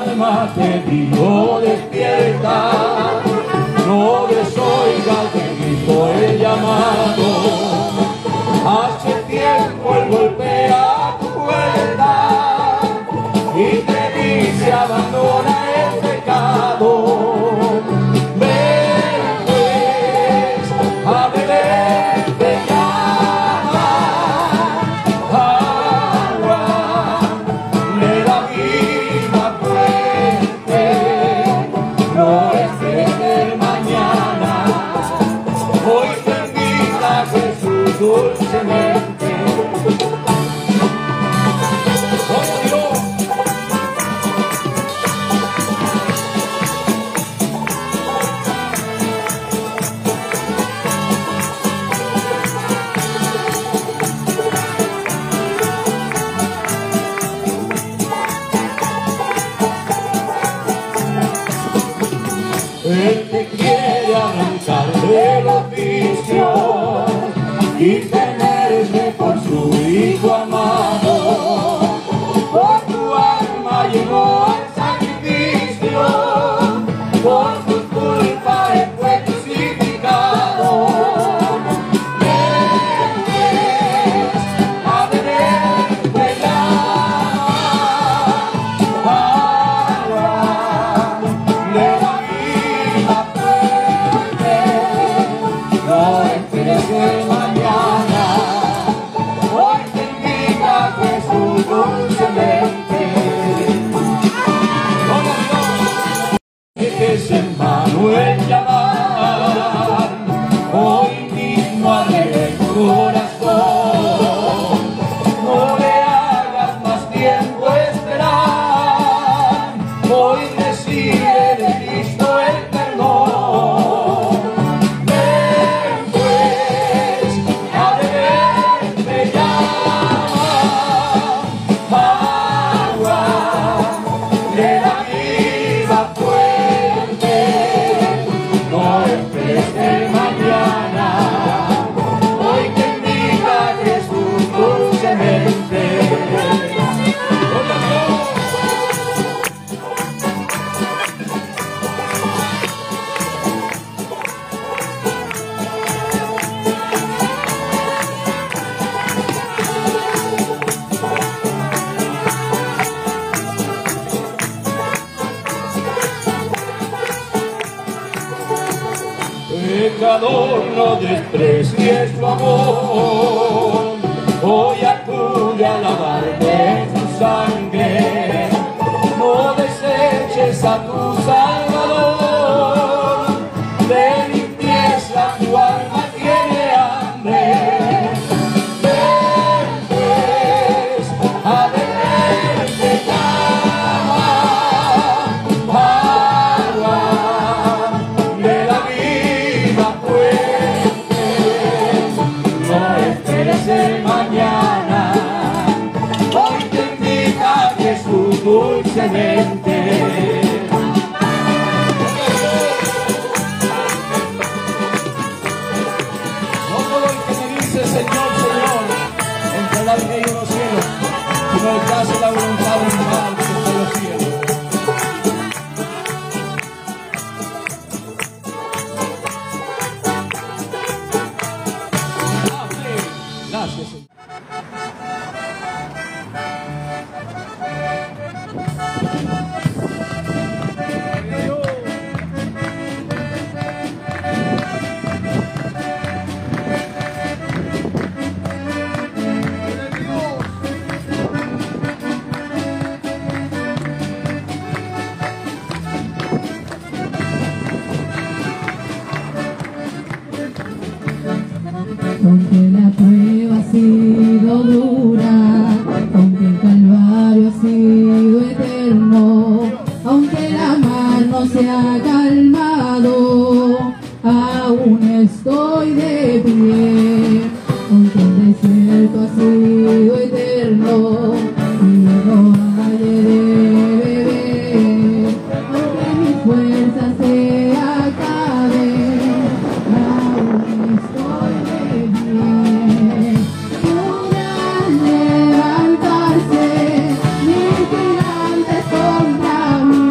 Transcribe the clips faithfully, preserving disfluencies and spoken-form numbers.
alma te digo despierta, no desoigas de grito el llamado. Hace tiempo él golpea tu puerta y te dice abandona el pecado. Ven pues a beber de llama, agua de la vida fuerte. No esperes el mañana, hoy te invita a Jesús dulcemente. Él te quiere arrancar del oficio y tenerme por su hijo amado. Por tu alma llegó al sacrificio, por tu culpa él fue crucificado. Ven pues a beber de la agua de la de mañana, hoy te invita a Jesús dulcemente. Dejes en mano el llamar, hoy mismo abre tu corazón. No le hagas más tiempo esperar, hoy recibe de Cristo el perdón. De la vida fuerte, no esperes el mañana, hoy te invita a Jesús dulcemente. Pecador, no desprecies tu amor, hoy acude a lavarte en tu sangre. No deseches a tu Salvador, de limpieza tu alma tiene hambre. Ven pues a beber de llama, agua de la vida fuerte. No esperes el mañana, hoy te invita a Jesús dulcemente. No todo el que me dice Señor, Señor, entrará al reino de los cielos, sino el que hace la voluntad de mi Padre que está en los cielos. Gracias, Señor. Aunque la prueba ha sido dura, aunque el calvario ha sido eterno, aunque la mar no se ha calmado, aún estoy de pie. Aunque el desierto ha sido eterno y no haya de beber, aunque mi fuerza se acabe, aún estoy de pie. Podrán levantarse mil gigantes contra mí.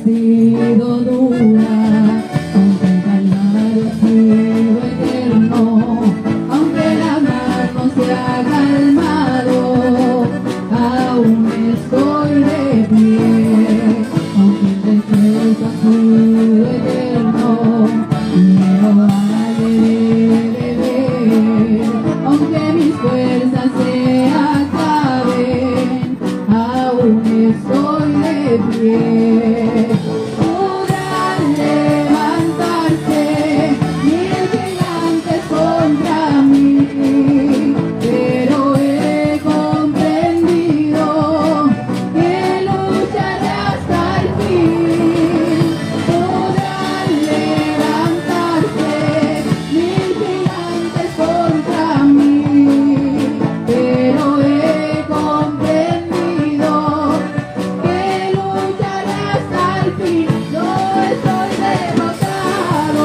sido dura, aunque el calvario ha sido eterno, aunque la mar no se ha calmado, aún estoy de pie, aunque el desierto ha sido eterno, quiero darle de beber, aunque mis fuerzas se acaben, aún estoy de pie. Podrán levantarse mil gigantes contra mí, pero he comprendido que lucharé hasta el fin. Podrán levantarse mil gigantes contra mí, pero he comprendido que lucharé hasta el fin. No estoy derrotado,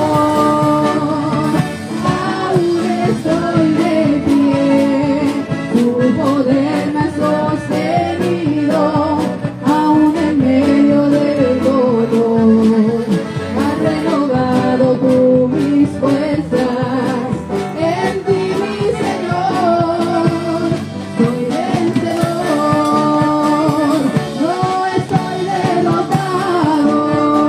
aún estoy de pie. Tu poder me ha sostenido, aún en medio del dolor. Has renovado tú mis fuerzas, en ti mi Señor, soy vencedor, no estoy derrotado,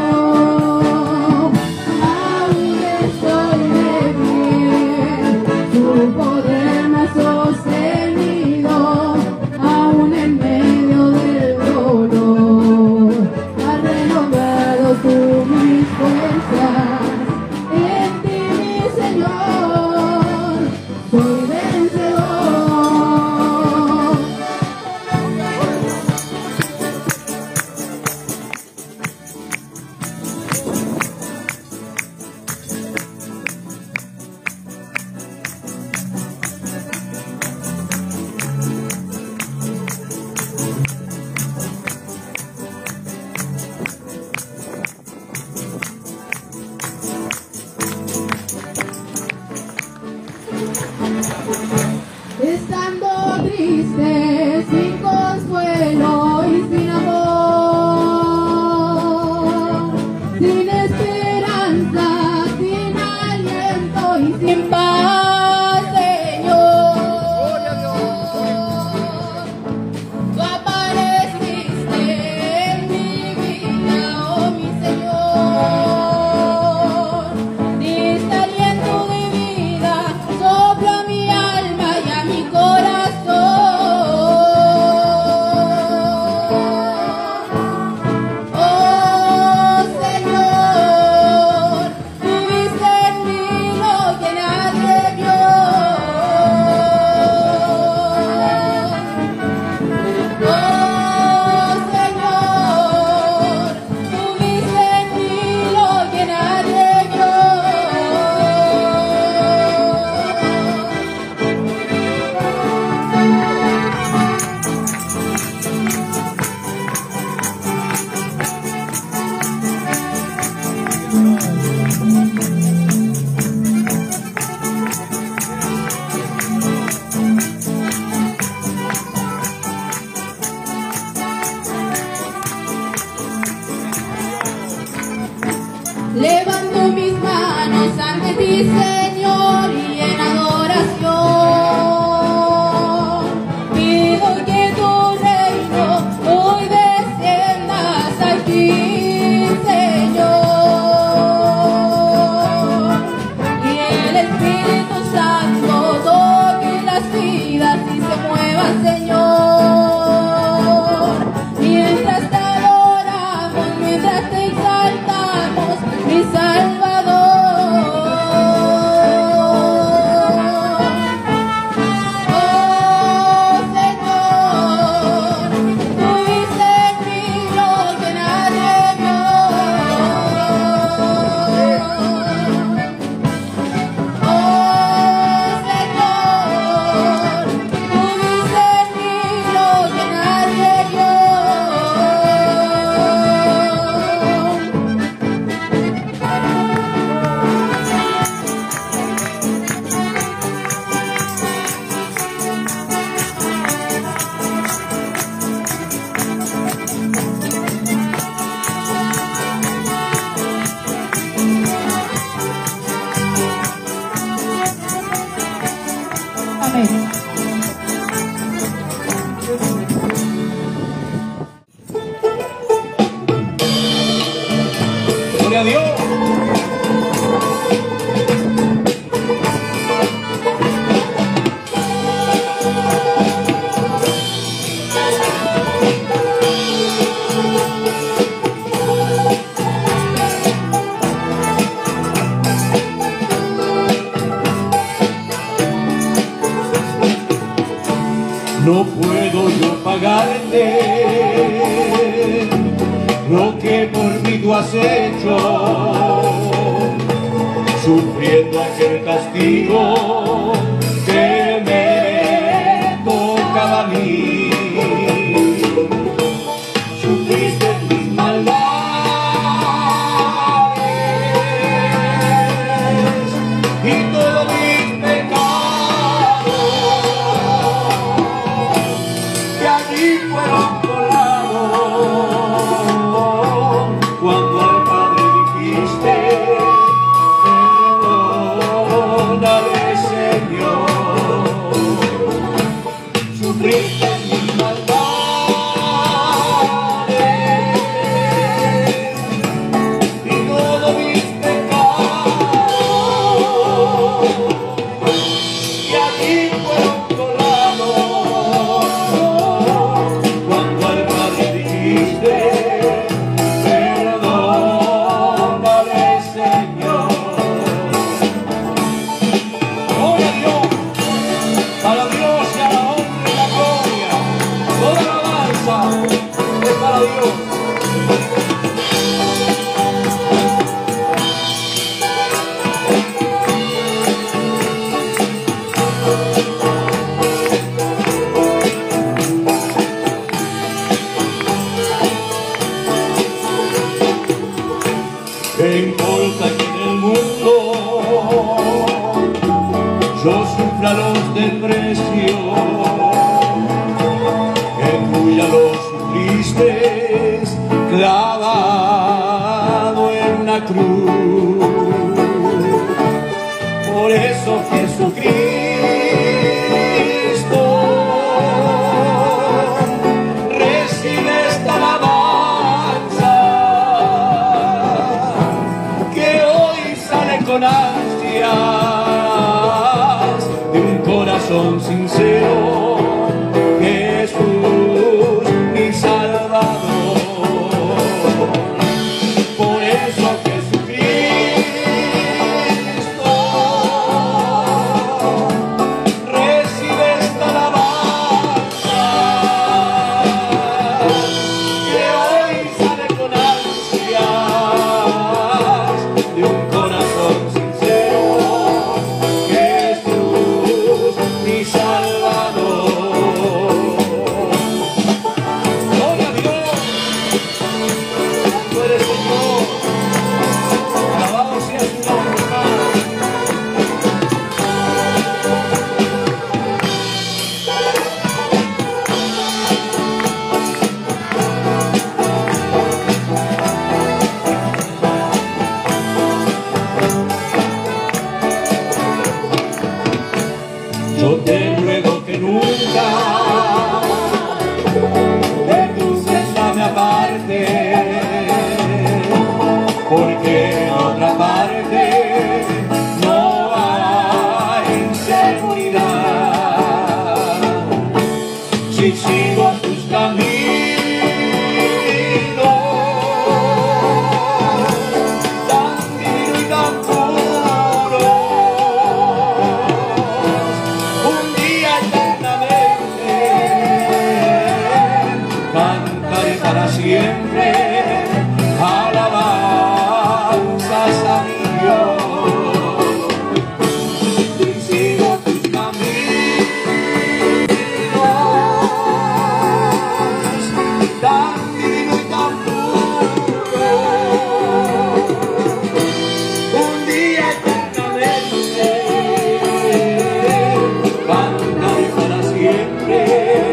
aún estoy de pie. Tu poder me ha sostenido, aún en medio del dolor. Has renovado tú mis fuerzas, en ti mi Señor, soy vencedor. Estando triste, sin consuelo y sin amor, sin esperanza, sin aliento y sin paz, Señor. Tú apareciste en mi vida, oh mi Señor. Diste aliento de vida, soplo a mi alma y a mi corazón. Oh Señor, tú viste en mí lo que nadie vio. Oh Señor, tú viste en mí lo que nadie vio. Levanto mis manos ante ti, Señor, y en adoración pido que tu reino hoy desciendas aquí, Señor, y el Espíritu Santo toque las vidas y se mueva, Señor, mientras te adoramos, mientras te exaltamos, mi Salvador. Gloria a Dios. No puedo yo pagarte lo que por mí tú has hecho, sufriendo aquel castigo que me tocaba a mí. Sufriste mis maldades y todos mis pecados, que allí fueron colados cuando al Padre dijiste: perdónale, Señor. Sufriste mis maldades y todos mis pecados, y allí fueron colados cuando al Padre dijiste: perdónale, Señor. Gloria a Dios, para Dios sea la honra y la gloria, toda la alabanza es para Dios. ¿Qué importa que en el mundo yo sufra los desprecios, que tú ya los sufriste clavado en la cruz? Por eso Jesucristo recibe esta alabanza que hoy sale con ansias de un corazón sincero. Jesús, mi Salvador. Por eso Jesucristo recibe esta alabanza que hoy sale con ansias de un corazón sincero. Jesús, mi Salvador. Gloria a Dios, tú eres Señor, alabado sea su nombre, Padre. Yo te ruego que nunca de tu senda me aparte, porque en otra parte no hay seguridad. Si sigo tus caminos tan divinos y tan puros, un día eternamente cantaré para siempre alabanzas a mi Dios. Si sigo tus caminos tan divinos y tan puros, un día eternamente cantaré para siempre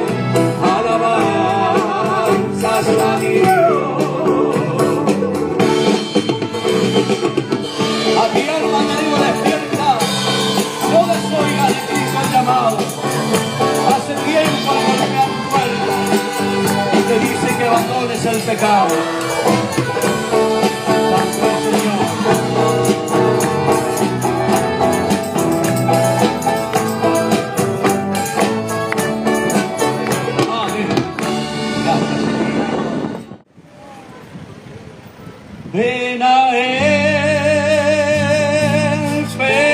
alabanzas a mi Dios. A ti, alma, te digo, despierta, no desoiga de Cristo el llamado. Hace tiempo que me han puerta y te dice que abandones el pecado. Tanto es el Ven a él,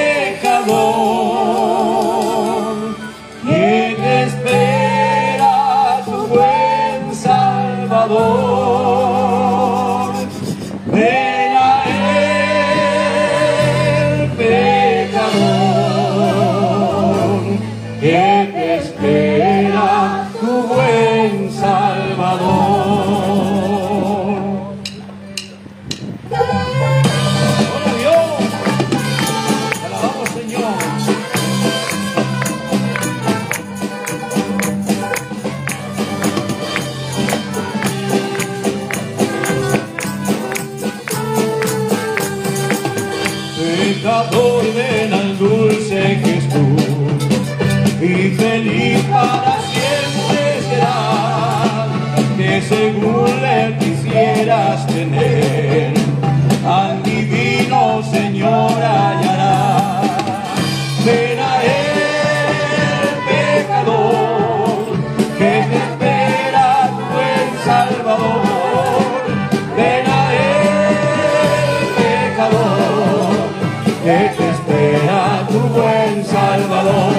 pecador, que te espera tu buen Salvador. Ven a él, pecador, que te espera tu buen Salvador. Pecador, ven al dulce Jesús, y feliz para siempre serás, que según le quisieras tener, al divino Señor hallarás. Ven a él, pecador, que te espera tu buen Salvador. Ven a él, pecador, que te espera tu buen Salvador.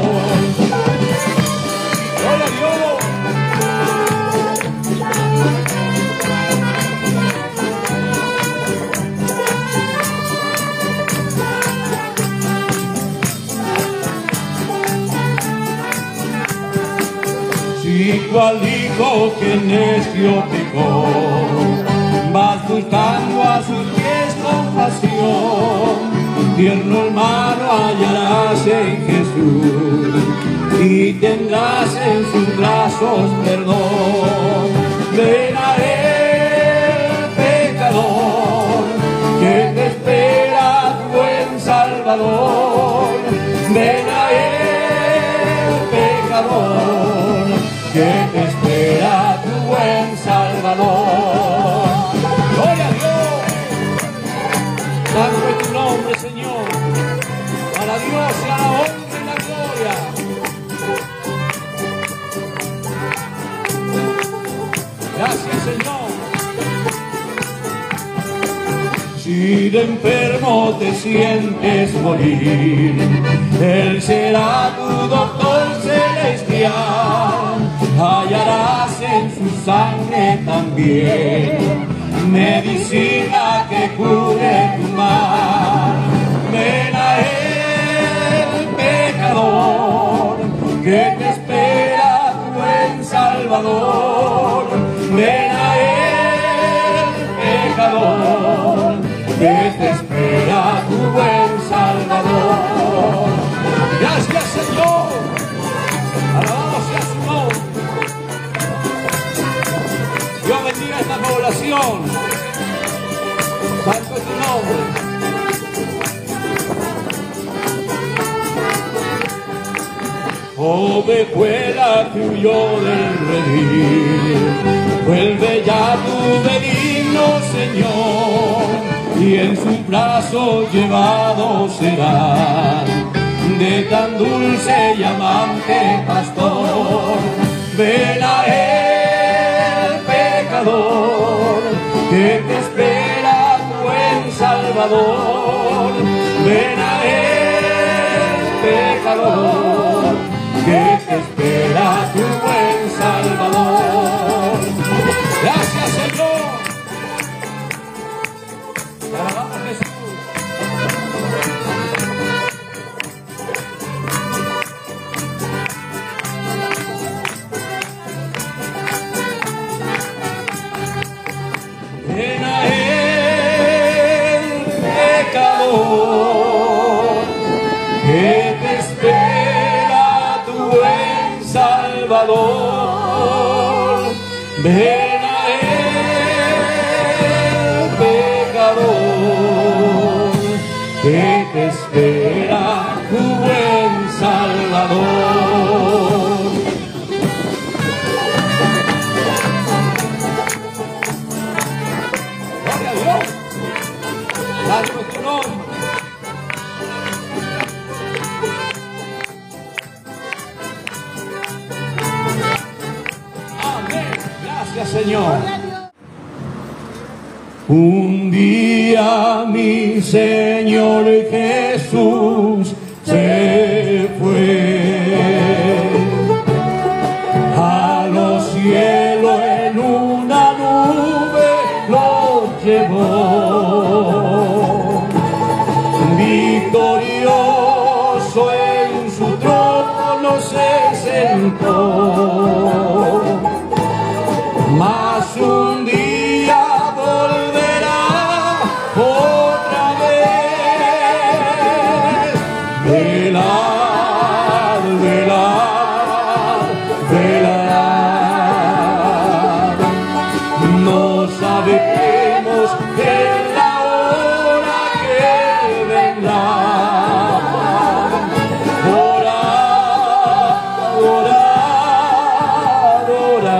¡Gloria a Dios! Si cual dijo que necio pecó, vas buscando a sus pies compasión, tierno hermano hallarás en Jesús y tendrás en sus brazos perdón. Ven a él, pecador, que te espera tu buen Salvador. Ven a él, pecador, que te espera tu buen Salvador. ¡Gloria a Dios! Santo es tu nombre, Señor. Para Dios sea la honra y la gloria. Gracias, Señor. Si de enfermo te sientes morir, Él será tu doctor celestial. Hallarás en su sangre también medicina que cure tu mal. Ven a él, pecador, que te espera tu buen Salvador. Ven a él, pecador, que te espera tu buen Salvador. Gracias, Señor. Alabado sea su nombre. Dios bendiga esta población. Santo es tu nombre. Ovejuela que huyó del redil, vuelve ya tu benigno Señor, y en sus brazos llevado será de tan dulce y amante pastor. Ven a él, pecador, que te espera tu buen Salvador. Ven a él, pecador, que te espera tu buen Salvador. Gracias, Señor. Te alabamos, Jesús. Ven a él, pecador, que te espera tu buen Salvador. Ven a él, pecador, que te espera tu buen Salvador. Gloria a Dios. Santo es tu nombre. Amén. Gracias, Señor. Un día mi Señor Jesús se fue a los cielos, en una nube lo llevó, victorioso en su trono se sentó, mas un día volverá otra vez. Velad, velad, velad. No sabemos en la hora que vendrá. Orad, orad,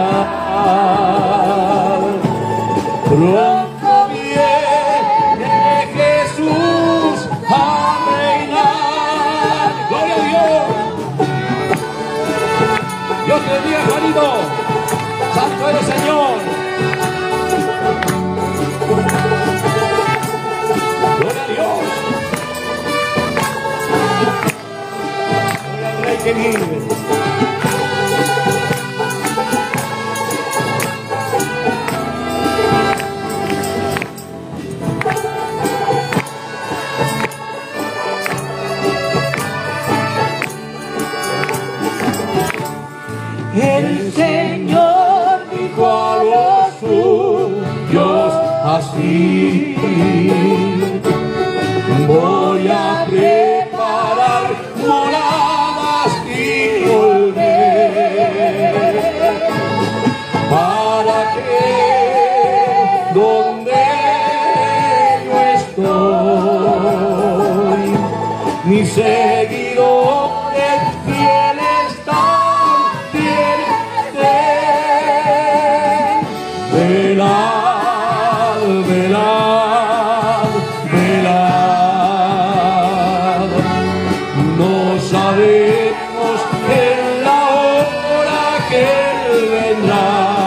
orad. Pronto viene Jesús a reinar. Gloria a Dios. Dios te bendiga, Juanito. Santo eres, Señor. Gloria a Dios. Gloria al Rey que vive. El Señor dijo a los suyos así: voy a preparar moradas y volver, para que donde yo estoy, mis seguidores fieles también estén. Velad, velad, velad. No sabemos en la hora que Él vendrá.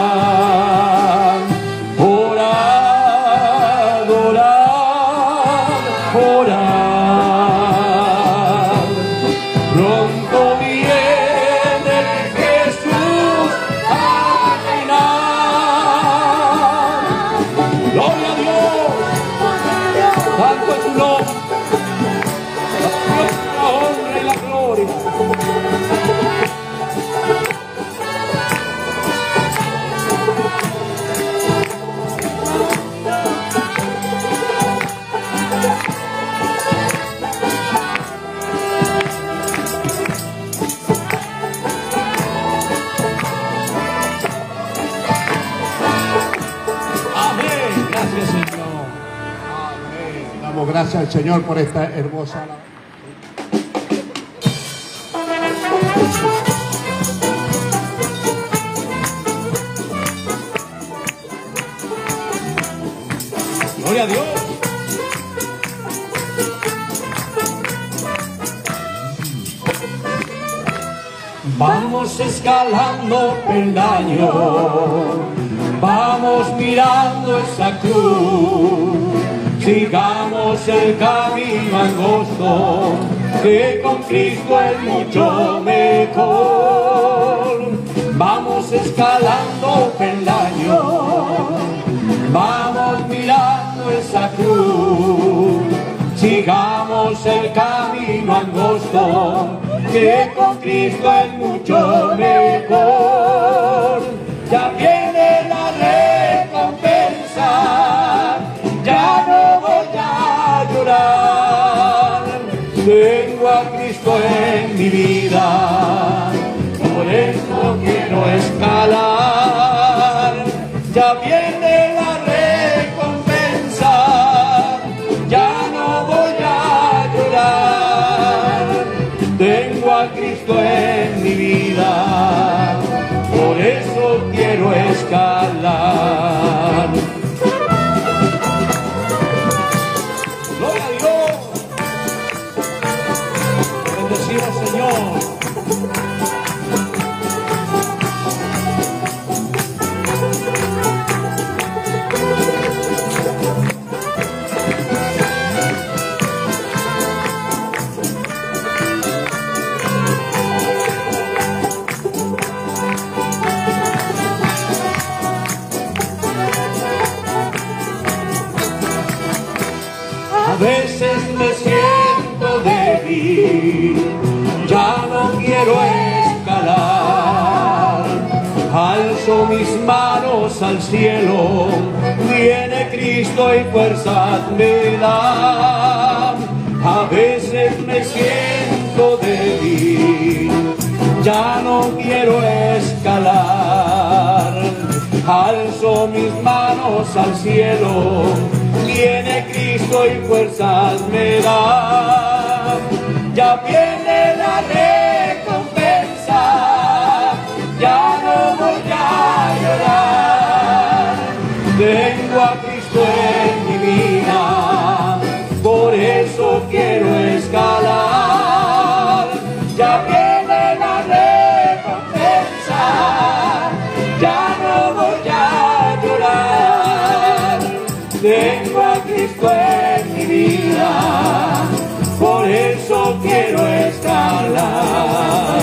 Orad, orad, orad. Pronto viene Jesús a reinar. Gloria a Dios. Santo es su nombre. A Dios la honra y la gloria. Amén. Gracias, Señor. Amén. Damos gracias al Señor por esta hermosa alabanza. Gloria a Dios. Vamos escalando peldaño, vamos mirando esa cruz, sigamos el camino angosto, que con Cristo es mucho mejor. Vamos escalando peldaño, vamos mirando esa cruz, sigamos el camino angosto, que con Cristo es mucho mejor. Ya viene la recompensa, ya no voy a llorar. Tengo a Cristo en mi vida, por eso quiero escalar. Ya viene la recompensa, ya no voy a llorar. Tengo a Cristo en mi vida, por eso quiero escalar. Gloria a Dios. Bendecido Señor. veces me siento débil, ya no quiero escalar. Alzo mis manos al cielo, viene Cristo y fuerzas me da. A veces me siento débil, ya no quiero escalar. Alzo mis manos al cielo, viene Cristo y fuerzas me da. Ya viene la recompensa, ya no voy a llorar. Tengo a Cristo en mi vida, por eso quiero escalar. Ya viene la recompensa, ya no voy a llorar. Tengo a Cristo en mi vida, por eso quiero escalar.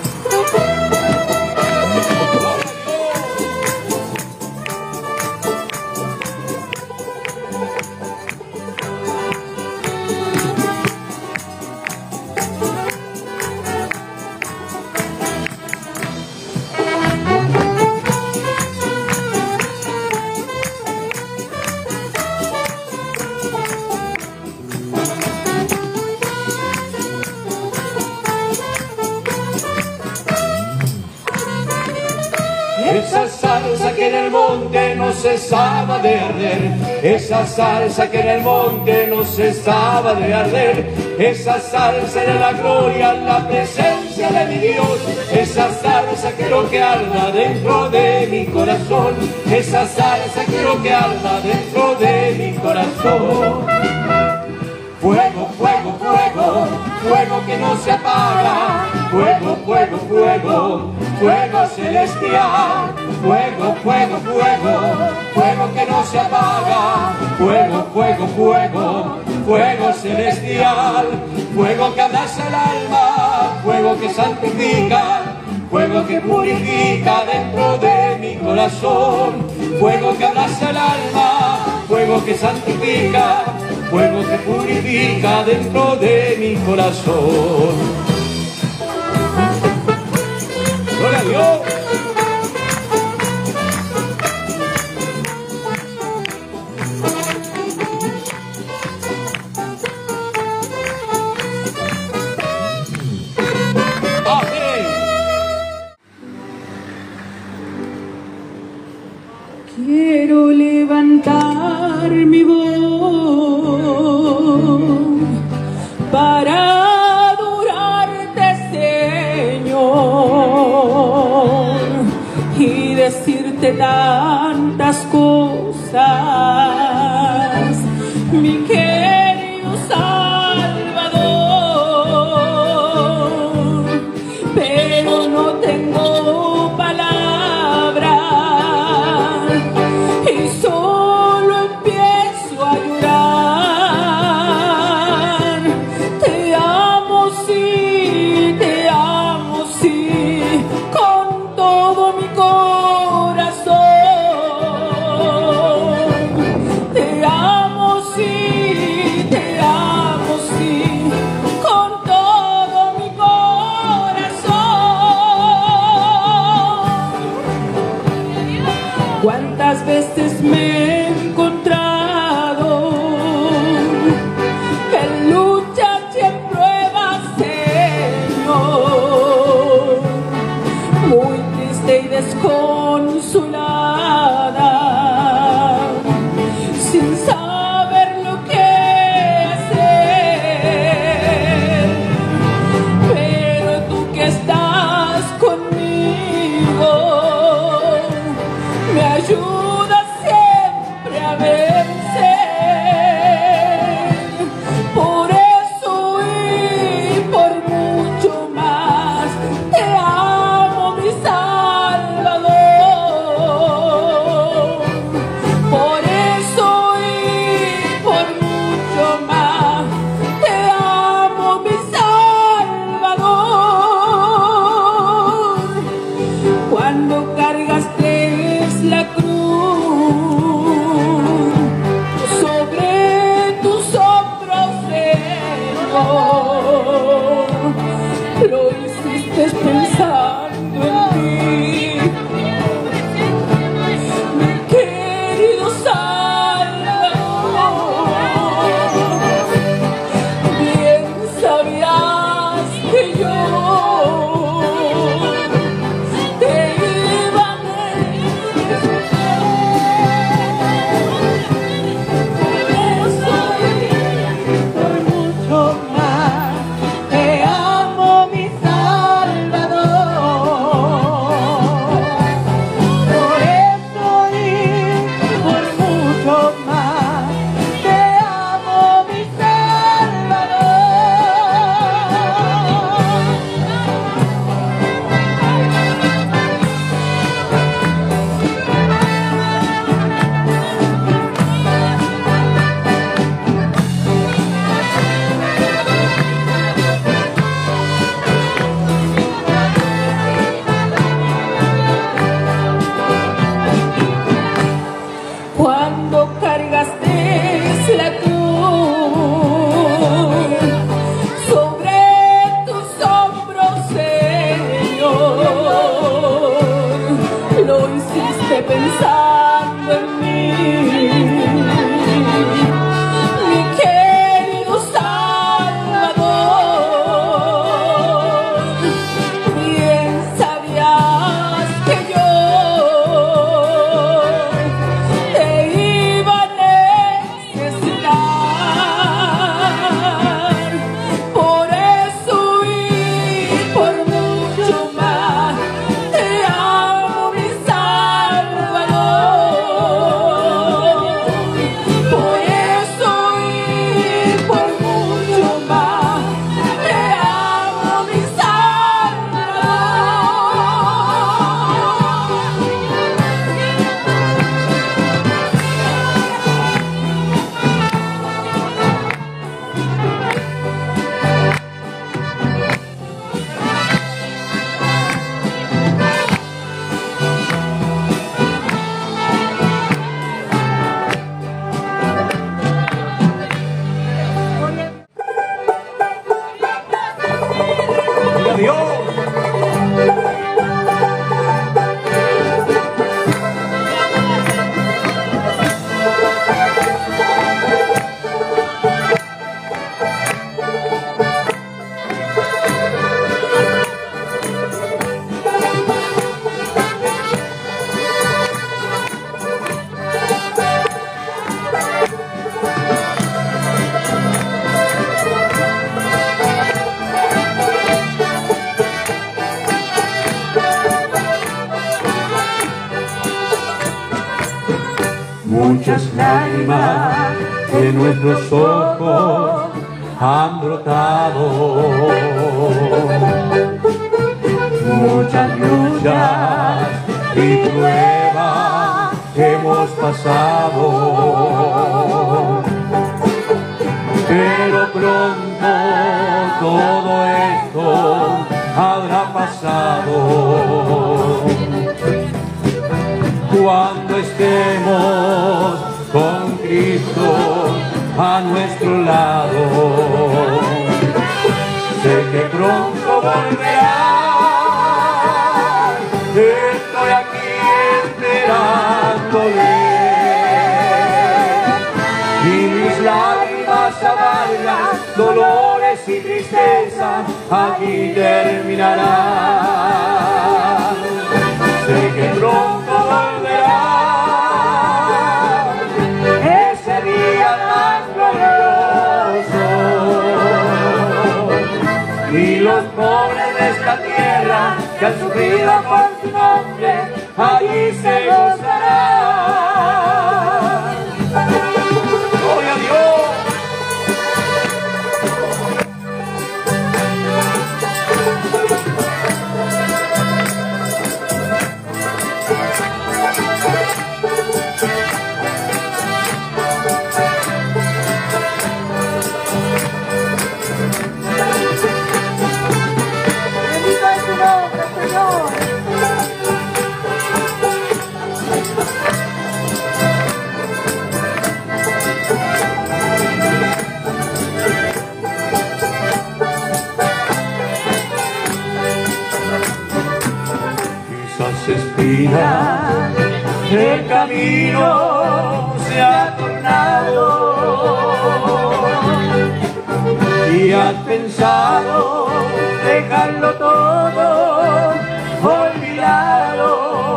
Esa salsa que en el monte no cesaba de arder, esa salsa que en el monte no cesaba de arder, esa salsa era la gloria, la presencia de mi Dios, esa salsa quiero que arda dentro de mi corazón, esa salsa quiero que arda dentro de mi corazón. Fuego, fuego, fuego, fuego que no se apaga, fuego, fuego, fuego, fuego celestial, fuego, fuego, fuego, fuego que no se apaga, fuego, fuego, fuego, fuego celestial, fuego que abraza el alma, fuego que santifica, fuego que purifica dentro de mi corazón, fuego que abraza el alma, fuego que santifica, fuego que purifica dentro de mi corazón. ¡Gloria a Dios! ¡Amén! Quiero levantar mi voz para adorarte, Señor, y decirte tantas cosas, mi querido Salvador, pero no tengo palabras y solo empiezo a llorar. Te amo, sí, te amo, sí, con todo mi corazón. Te amo, sí, muchas lágrimas de nuestros ojos han brotado, muchas luchas y pruebas hemos pasado, pero pronto todo esto habrá pasado. Cuando estemos con Cristo a nuestro lado, sé que pronto volverá. Estoy aquí esperándole y mis lágrimas amargas, dolores y tristeza aquí terminarán. Sé que pronto volverá ese día tan glorioso y los pobres de esta tierra que han sufrido por tu nombre allí se gozarán. Gloria a Dios. El camino se ha tornado y has pensado dejarlo todo olvidado,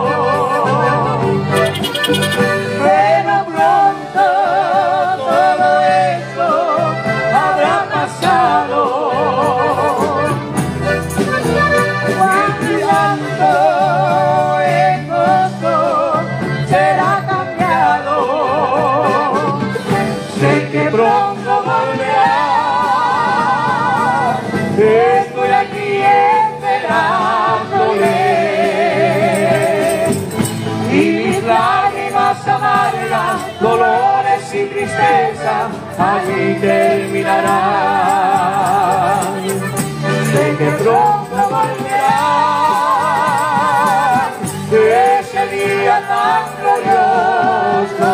pero pronto todo eso habrá pasado. Pronto volverá, estoy aquí esperándole y mis lágrimas amargas, dolores y tristeza allí terminarán. Sé que pronto volverá ese día tan glorioso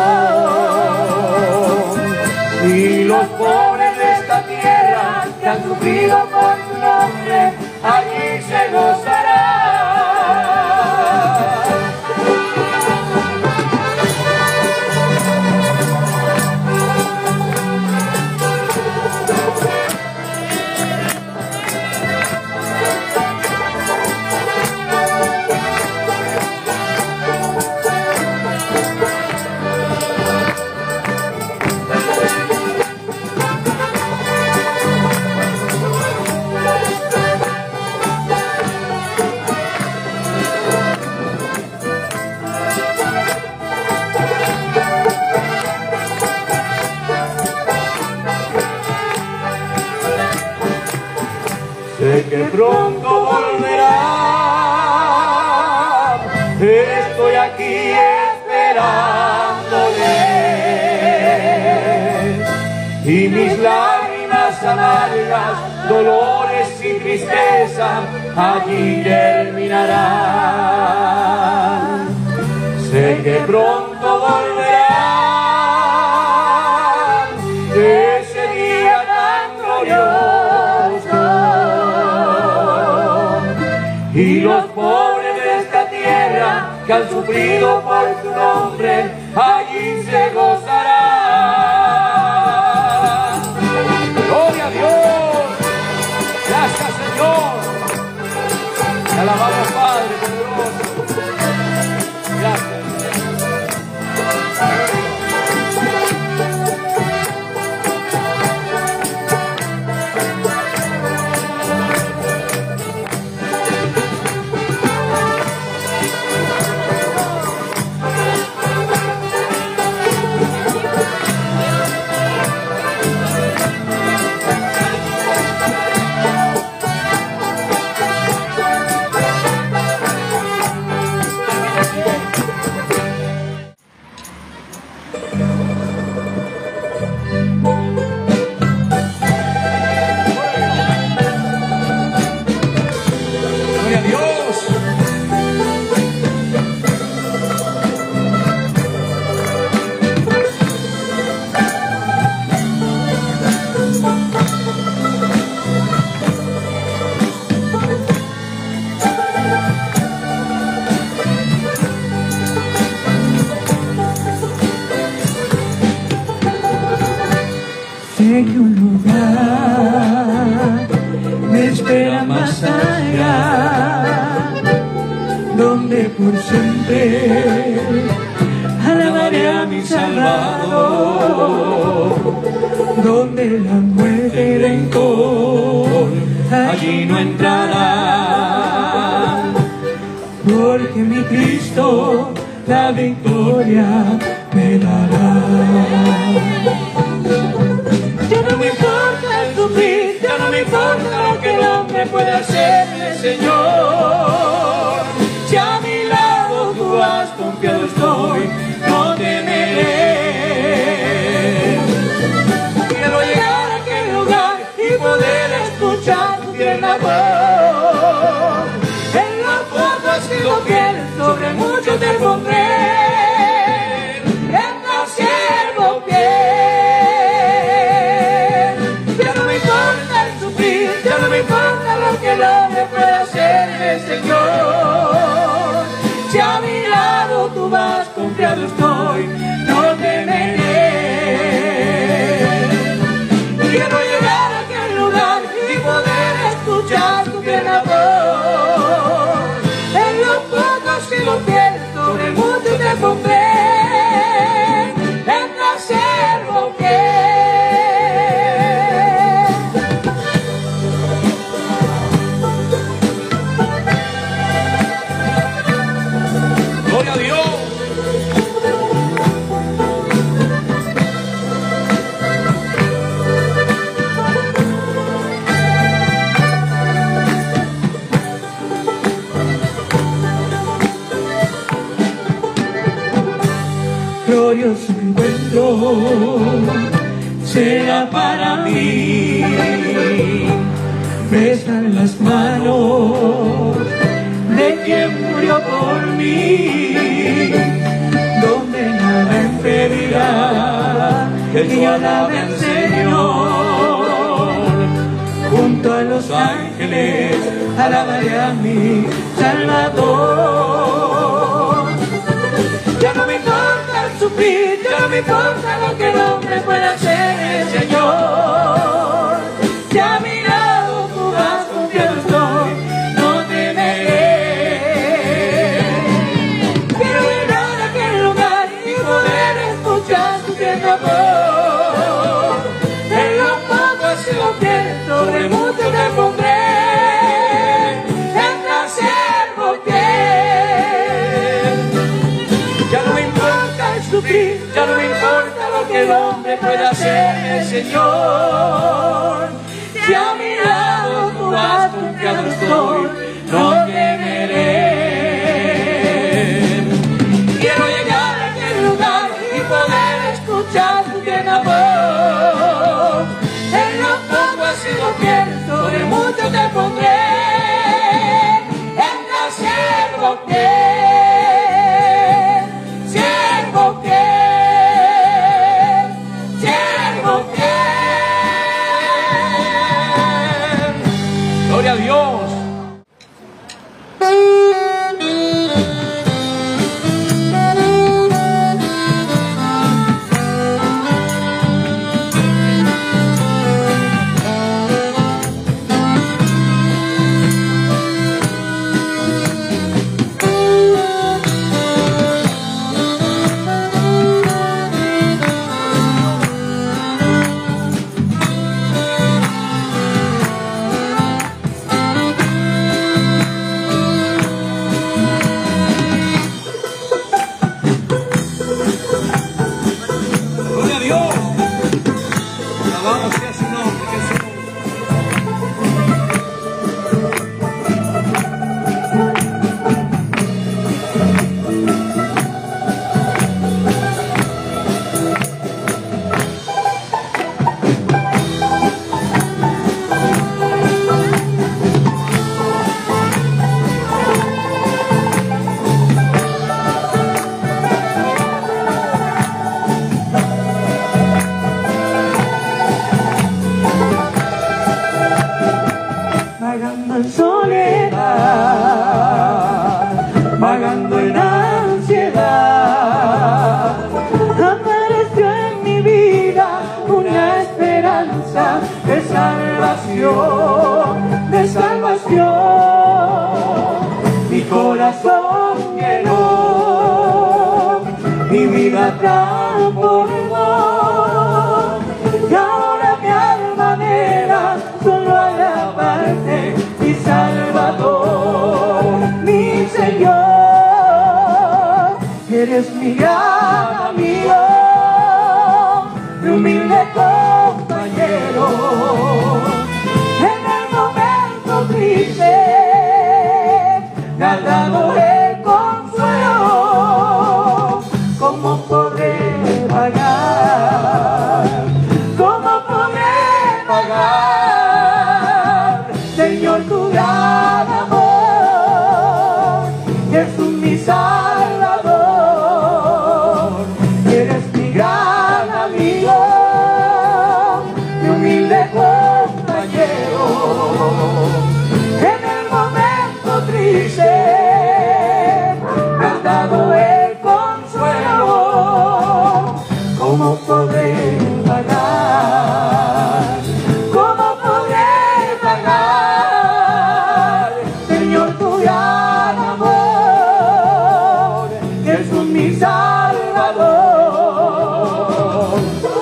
y los pobres de esta tierra que han sufrido por tu nombre allí se gozarán. Sé que pronto volverá, estoy aquí esperándole y mis lágrimas amargas, dolores y tristeza allí terminarán. Sé que pronto volverá ese día tan glorioso y los pobres de esta tierra que han sufrido por tu nombre allí se gozarán. Gloria a Dios. Gracias, Señor. Te alabamos, Padre poderoso. Gracias. Sé que un lugar me espera más allá, donde por siempre alabaré a mi Salvador, donde la muerte y rencor allí no entrarán, porque mi Cristo la victoria me dará. Ya no me importa el sufrir, ya no me importa lo que el hombre puede hacerme, Señor. Si a mi lado tú has confiado estoy, no temeré. Quiero llegar a aquel lugar y poder escuchar tu tierna voz. En los pocos que lo quieren, sobre mucho te pondré. En la siervo fiel. Ya no me importa el sufrir, ya no me importa lo que el hombre puede hacerme, Señor. Si a mi lado tú vas, confiado estoy, no temeré. Quiero llegar a aquel lugar y poder escuchar tu tierna voz. En los pocos que lo tienes, sobre mucho te pondré. En la siervo fiel. Gloria a Dios. Glorioso encuentro será para mí. Besan las manos de quien murió por mí, donde nada impedirá que yo alabe al Señor. Junto a los ángeles alabaré a mi Salvador. Ya no me importa el sufrir, ya no me importa lo que el hombre puede hacer, Señor. Ya a mi lado tú vas, confiado estoy, no temeré. Quiero llegar a aquel lugar y poder escuchar tu tierna voz. En los pocos que lo tienes, sobre mucho te pondré. En la siervo fiel. Ya no me importa el sufrir, ya no me importa lo que el hombre puede hacer, Señor. Si a mi lado tú has confiado estoy, no temeré. Quiero llegar a aquel lugar y poder escuchar tu tierna voz. En los pocos que lo tienes, sobre mucho te pondré. En la siervo fiel. Siervo fiel, siervo fiel. Gloria a Dios. esperanza de salvación, de salvación. Mi corazón llenó, mi vida transformó, y ahora mi alma anhela solo alabarte, mi Salvador, mi Señor. Eres mi gran amigo, mi humilde compañero, en el momento triste me has dado el consuelo. ¿Cómo podré pagar? ¿Cómo podré pagar, Señor, tu gran amor? Jesús mi Salvador, eres mi gran amigo, mi humilde compañero, en el momento triste me has dado el consuelo. ¿Cómo podré pagar? ¿Cómo podré pagar, Señor, tu gran amor? Jesús mi Salvador.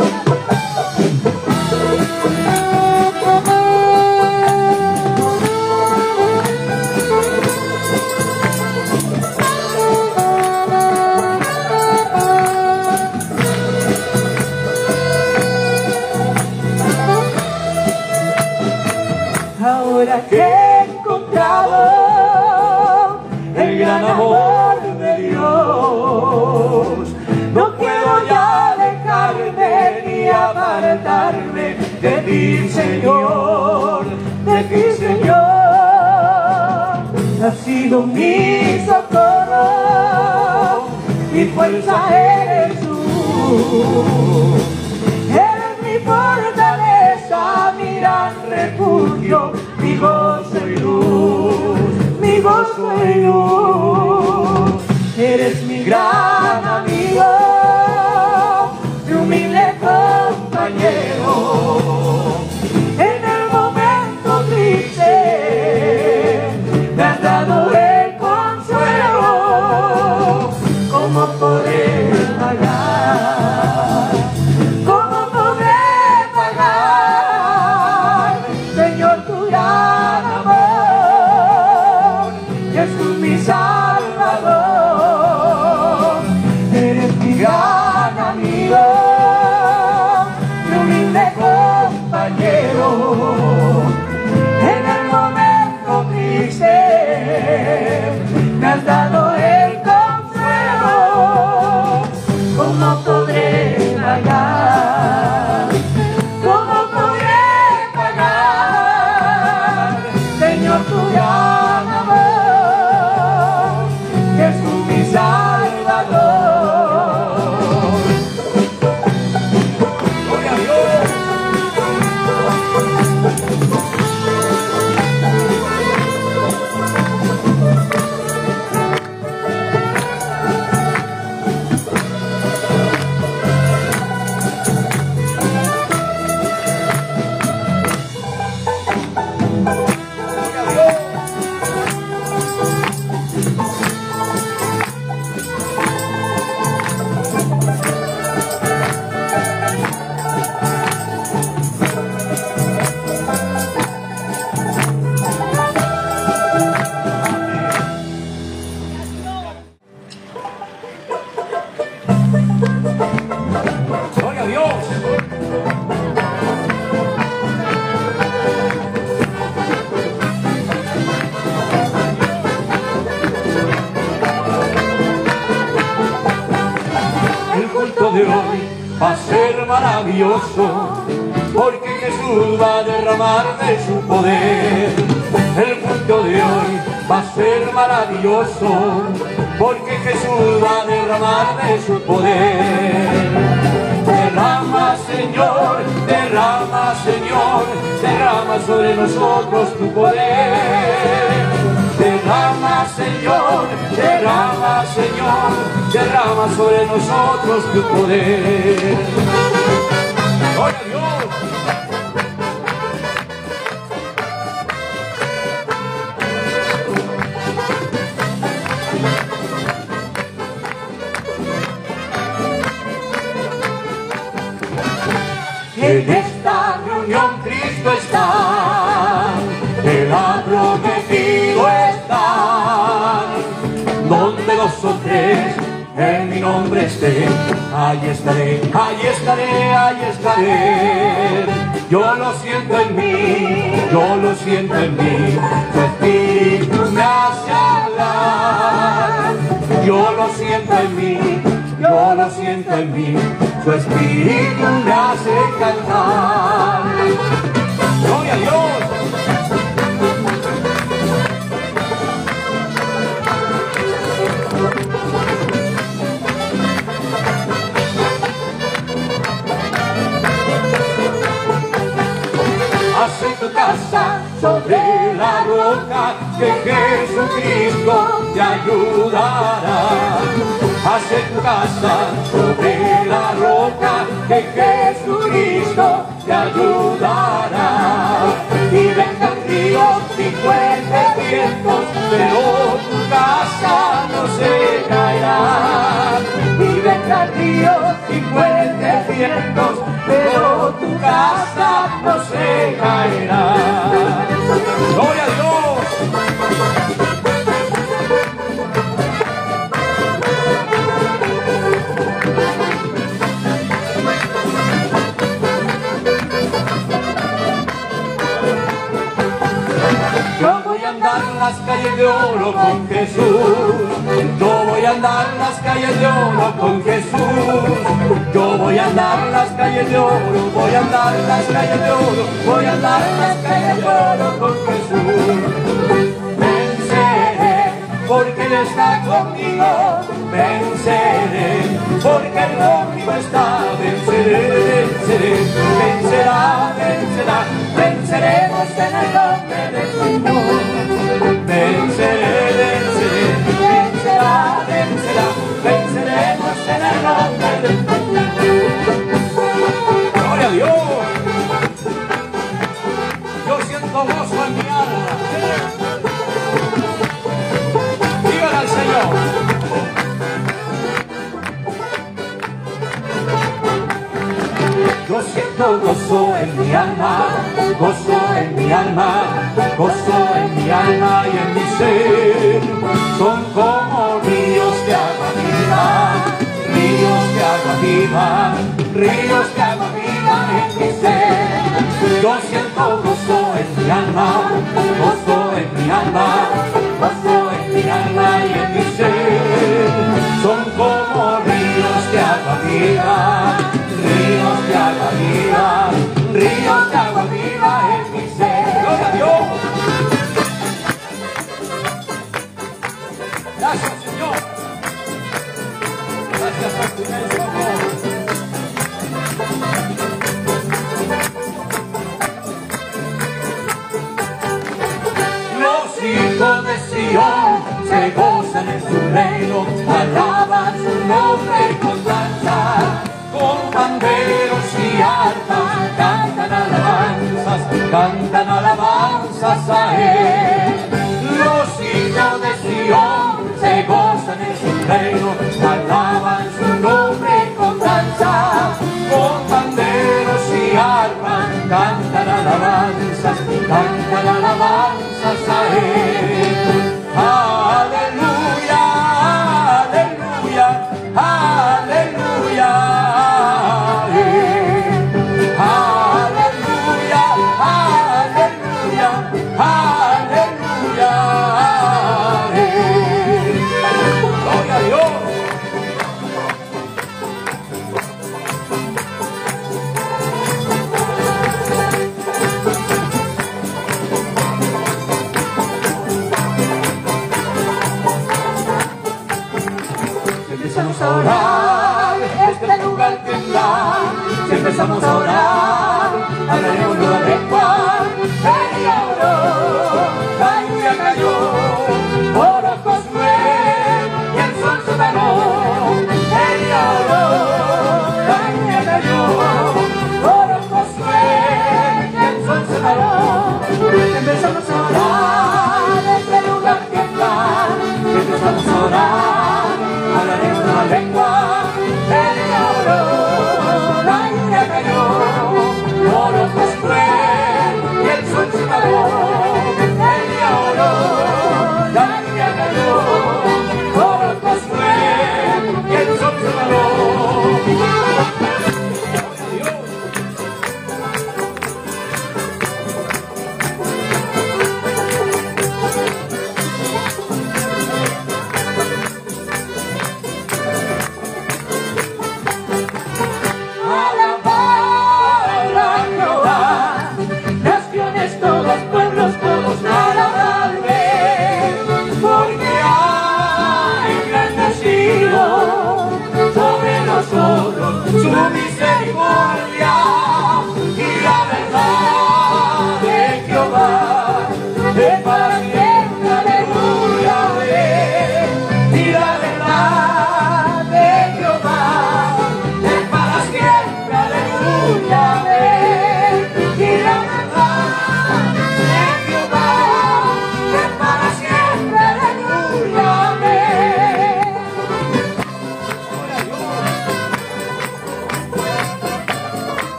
Ahora que he encontrado el gran amor de Dios, no quiero ya alejarme ni apartarme de ti, Señor, de ti, Señor. Has sido mi socorro, mi fuerza eres tú. Eres mi fortaleza, mi gran refugio, mi gozo y luz, mi gozo y luz. Eres mi gran amigo, mi humilde compañero, en el momento triste me has dado el consuelo. ¿Cómo podré pagar? ¿Cómo podré pagar, Señor, tu gran amor? Jesús mi Salvador, eres mi gran amigo, mi humilde compañero, en el momento triste me has dado el consuelo. ¿Cómo podré pagar? ¿Cómo podré pagar, Señor, tu gran amor? Jesús mi Salvador. ¡Gloria a Dios! ¡Gloria a Dios! El culto de hoy va a ser maravilloso, porque Jesús va a derramar de su poder. El culto de hoy va a ser maravilloso, porque Jesús va a derramar de su poder. Derrama, Señor, derrama, Señor, derrama sobre nosotros tu poder. Derrama, Señor, derrama, Señor, derrama sobre nosotros tu poder. ¡Gloria a Dios! unión Cristo está, Él ha prometido estar. Donde dos o tres en mi nombre estén, ahí estaré, ahí estaré, ahí estaré. Yo lo siento en mí, yo lo siento en mí, tu espíritu me hace hablar. Yo lo siento en mí, yo lo siento en mí, tu espíritu me hace cantar. ¡Gloria a Dios! Hace tu casa sobre la roca, que Jesucristo te ayudará. Hace tu casa sobre la roca, que Jesucristo te ayudará. Y vengan ríos y fuertes vientos, pero tu casa no se caerá. Y vengan ríos y fuertes vientos, pero tu casa no se caerá. ¡Gloria a Dios! Yo voy a andar en las calles de oro con Jesús. Yo voy a andar en las calles de oro con Jesús. Yo voy a andar en las calles de oro, voy a andar en las calles de oro, voy a andar en las calles de oro con Jesús. Venceré porque Él está conmigo. Venceré porque Él conmigo está. Venceré, venceré, vencerá, vencerá. Venceremos en el nombre del Señor. Venceré, venceré, vencerá, vencerá. Venceremos en el nombre del Señor. ¡Gloria a Dios! Yo siento gozo en mi alma. Dígale al Señor. Yo siento gozo en mi alma, gozo en mi alma, gozo en mi alma y en mi ser. Son como ríos de agua viva, ríos de agua viva, ríos de agua viva en mi ser. Yo siento gozo en mi alma, gozo en mi alma, gozo en mi alma y en mi ser. Son como ríos de agua viva, ríos de agua viva, ríos de agua viva en mi ser. ¡Gloria a Dios! Gracias, Señor. Gracias por tu inmenso amor. Los hijos de Sion se gozan en su reino, alaban su nombre con danza. Con panderos y arpas cantan alabanzas, cantan alabanzas a Él. Los hijos de Sion se gozan en su reino, alaban su nombre con danza. Con panderos y arpas cantan alabanzas, cantan alabanzas a Él. Aleluya, aleluya, aleluya. Empezamos a orar, este lugar temblar. Si empezamos a orar, hablaremos nueva lengua. Ella oró, la lluvia cayó, oró Josué y el sol se paró. Ella oró, la lluvia cayó, oró Josué y el sol se paró. Empezamos a orar, este lugar temblar. Si empezamos a orar, hablaremos nueva lengua. Ella oró, la lluvia cayó, oró Josué.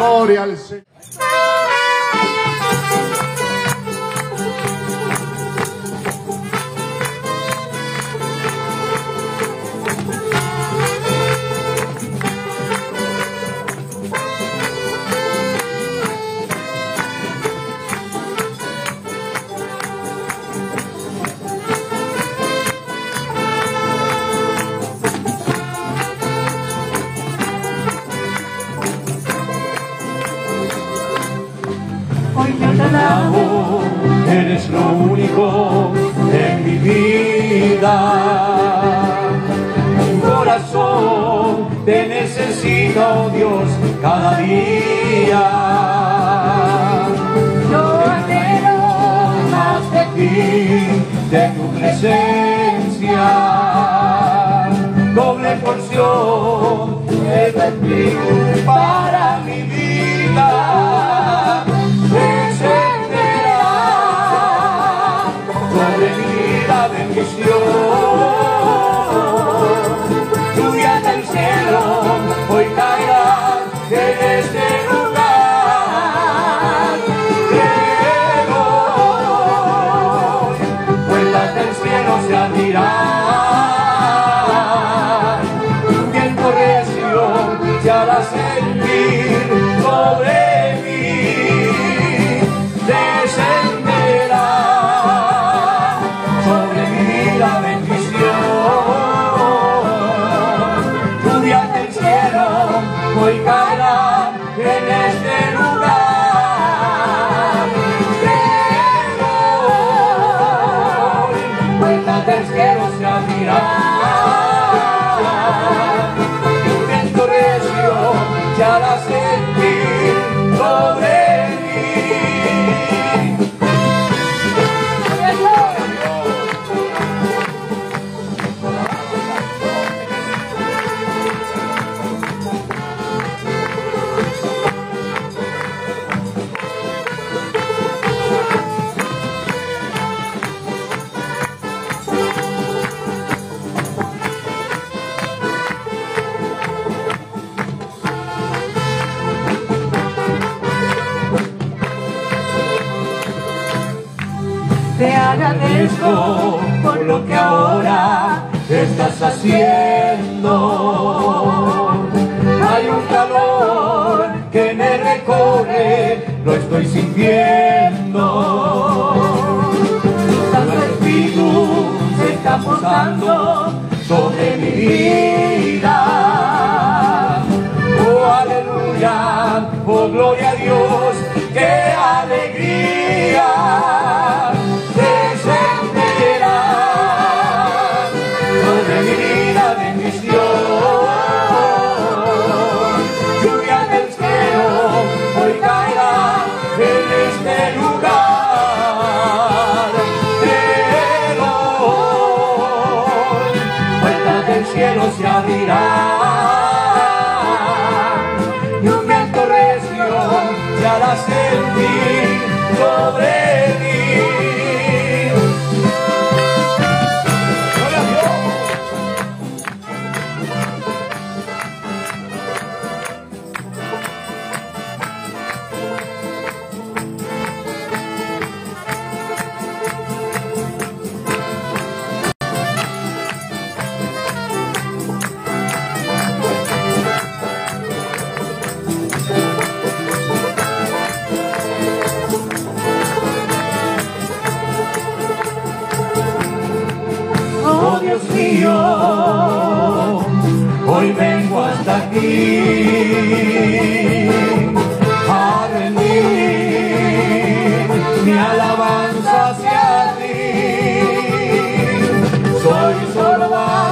Gloria al Señor. Eres lo único en mi vida. Mi corazón te necesita, oh Dios, cada día. Yo anhelo más de ti, de tu presencia. Doble porción de tu espíritu para mi vida. Sobre mi vida bendición, lluvia del cielo, hoy caerá en este lugar. Creo, puertas del cielo se abrirán, un viento recio se hará sentir sobre mí, descenderá sobre mi vida bendición, lluvia del cielo hoy caerá en este lugar. Creo, puertas del cielo se abrirán, y un viento recio se hará sentir sobre mí. Te agradezco por lo que ahora estás haciendo. Hay un calor que me recorre, lo estoy sintiendo. Tu espíritu se está posando sobre mi vida. Oh, aleluya, oh, gloria a Dios, qué alegría. Sobre mi vida bendición, lluvia del cielo hoy caerá en este lugar. Creo, puertas del cielo se abrirán, y un viento recio se hará sentir sobre mí. Oh Dios mío, hoy vengo hasta aquí a rendir mi alabanza hacia ti. Soy solo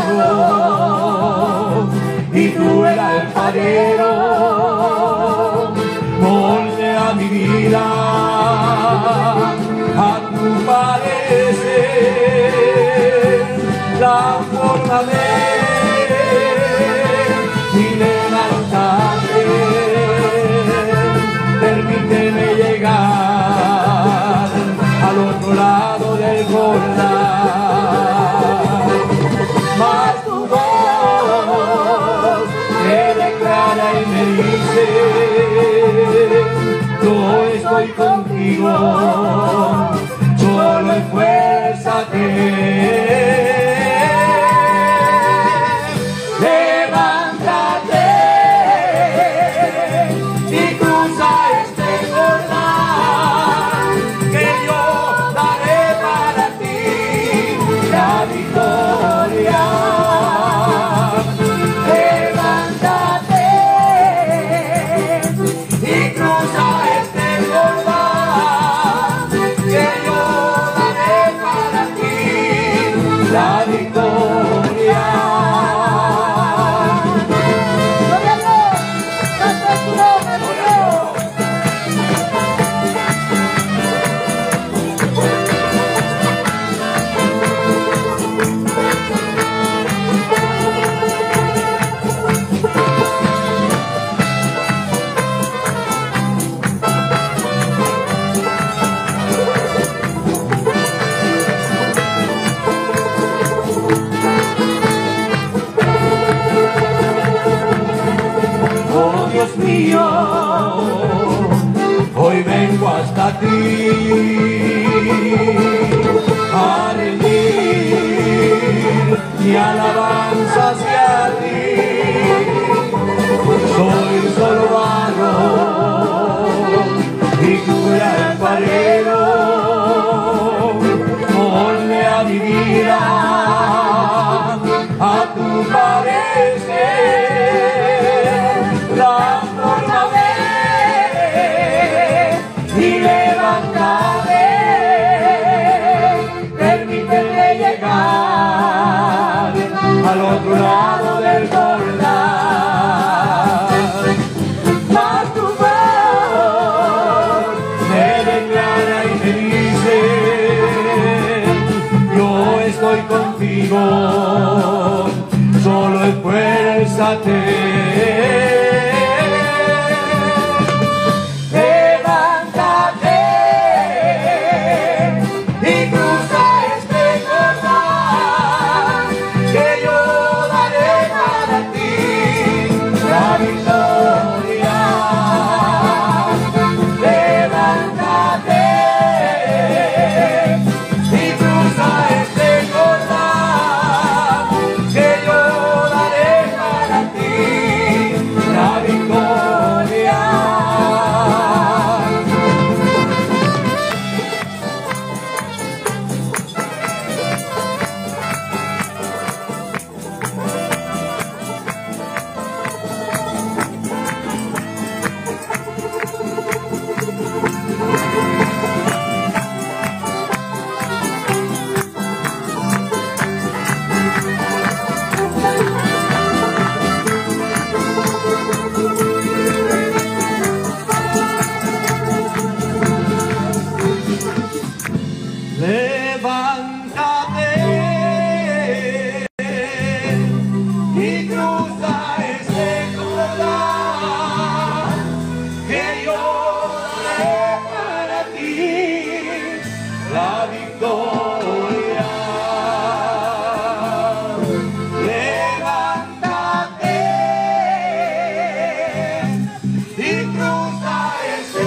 barro y tú el alfarero. Moldea mi vida a tu parecer, la forma de mi levantarte. Permíteme llegar a solo esfuérzate. Levántate y cruza este Jordán, que yo daré para ti la victoria. Levántate y cruza este Jordán, que yo daré para ti la victoria. Oh Dios mío, hoy vengo hasta ti a rendir mi alabanza hacia ti. Soy solo barro y tú el alfarero, molde a mi vida a tu parecer. Transfórmame y levántame, permíteme llegar al otro lado del Jordán. Mas tu voz me declara y me dice: yo estoy contigo, solo esfuérzate. Levántate y cruza este Jordán, que yo daré para ti la victoria. Levántate y cruza este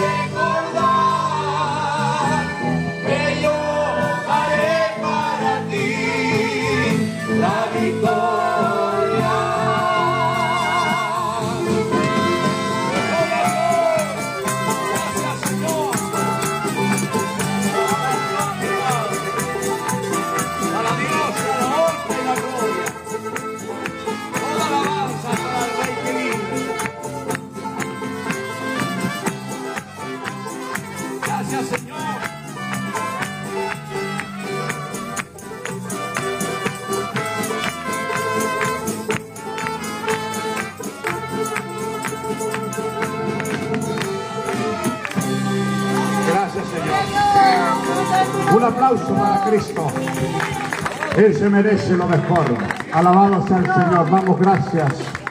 Jordán, que yo daré para ti la victoria. Gracias, Señor. Para Dios, la honra y la gloria. Toda alabanza para el Rey que vive. Gracias, Señor. Gracias, Señor. Un aplauso para Cristo. Él se merece lo mejor. Alabado sea el Señor. Vamos, gracias.